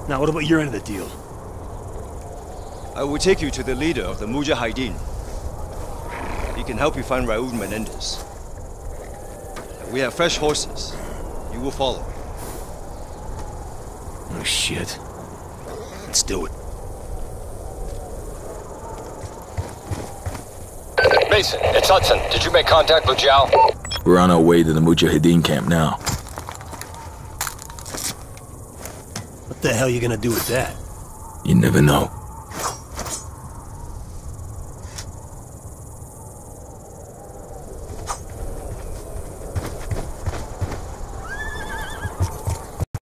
Now, what about your end of the deal? I will take you to the leader of the Mujahideen. He can help you find Raul Menendez. We have fresh horses. You will follow. Oh, shit. Let's do it. Mason, it's Hudson. Did you make contact with Zhao? We're on our way to the Mujahideen camp now. What the hell are you gonna do with that? You never know.